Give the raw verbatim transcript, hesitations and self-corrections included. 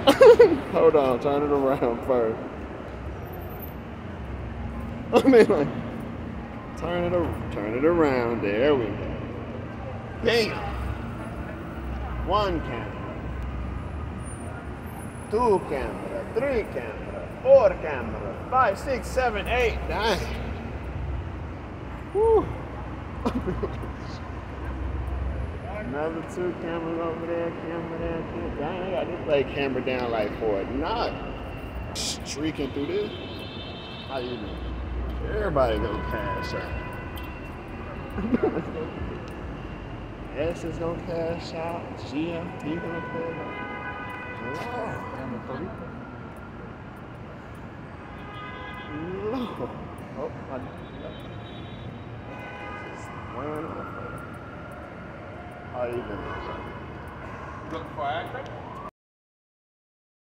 Hold on, turn it around first. I mean, like, turn it, ar- turn it around. There we go. Bam. One camera, two camera, three camera, four camera, five, six, seven, eight, nine. Woo. Another two cameras over there, camera there, camera. Dang, I got this like camera down like for a knot. Streaking through this. How you doing? Everybody gonna cash out. S is gonna cash out. G M T gonna cash out. Lord. Lord. Oh, I How you doing? Looking for actor?